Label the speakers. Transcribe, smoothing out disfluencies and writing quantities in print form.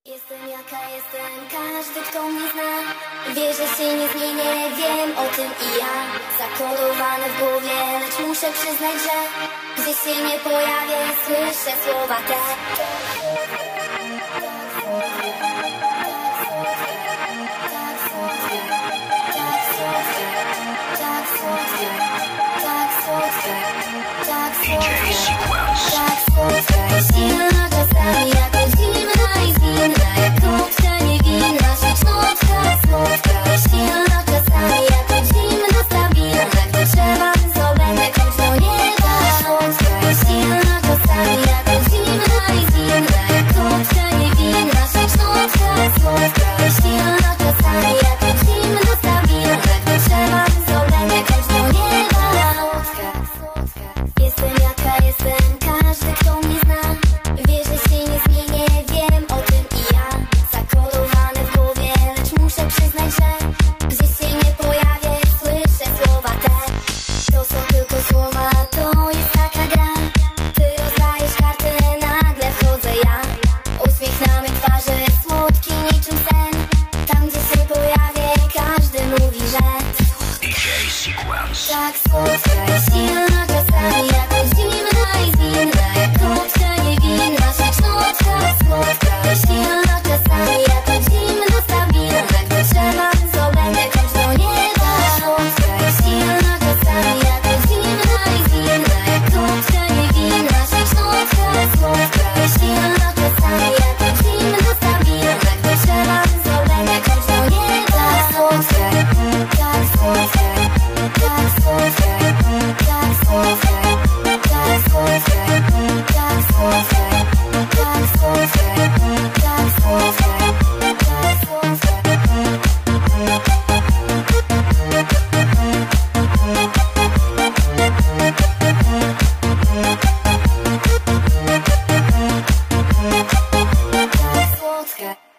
Speaker 1: Jestem jaka jestem, każdy kto mnie zna wie, że się nie zmienię, wiem o tym i ja. Zakodowane w głowie, lecz muszę przyznać, że gdzie się nie pojawię, słyszę słowa te.
Speaker 2: DJ Sequence.
Speaker 1: Tak słodka, silna czasami jako zimna i zwinna, jak kotka niewinna, ślicznotka, słodka, silna czasami jako zimna, stabilna, gdy trzeba, co będę choć do nieba. Słodka, silna czasami jako zimna i zwinna, jak kotka niewinna, ślicznotka, słodka, silna czasami jako zimna, stabilna, gdy trzeba, co będę choć do nieba. Słodka, słodka, jestem jaka jestem, każdy kto mnie zna wie, że się nie zmienię, wiem o tym i ja. Zakodowane w głowie, lecz muszę przyznać, że gdzie się nie pojawię, słyszę słowa te. To są tylko słowa, to jest taka gra. Ty rozdajesz kartę, nagle wchodzę ja. Uśmiech na mej twarzy, słodki niczym sen. Tam gdzie się pojawię, każdy mówi, że
Speaker 2: DJ Sequence.
Speaker 1: tak słodka i silna, czasami jako zimna i zwinna, jak kotka niewinna, ślicznotka, słodka i silna, czasami jako zimna, stabilna, gdy trzeba, co będę choć do nieba. Słodka i silna, czasami jako zimna i zwinna, jak kotka niewinna, ślicznotka, słodka i silna, czasami jako zimna, stabilna, gdy trzeba, co będę choć do nieba. Słodka, tak słodka, tak słodka, tak słodka, tak słodka, tak słodka, tak słodka, tak słodka, tak słodka, tak słodka.